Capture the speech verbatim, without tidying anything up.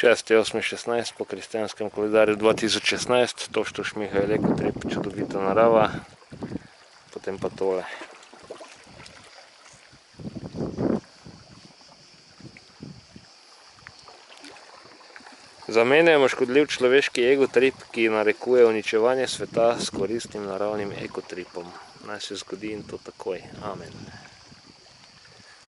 šesti osmi šestnajst po kristjanskem koledarju dva tisoč šestnajst, to što Šmihael Ekotrip, čudovita narava, potem pa tole. Zamenjajmo škodljiv človeški egotrip, ki narekuje uničevanje sveta s koristnim naravnim ekotripom. Naj se zgodi in to takoj. Amen.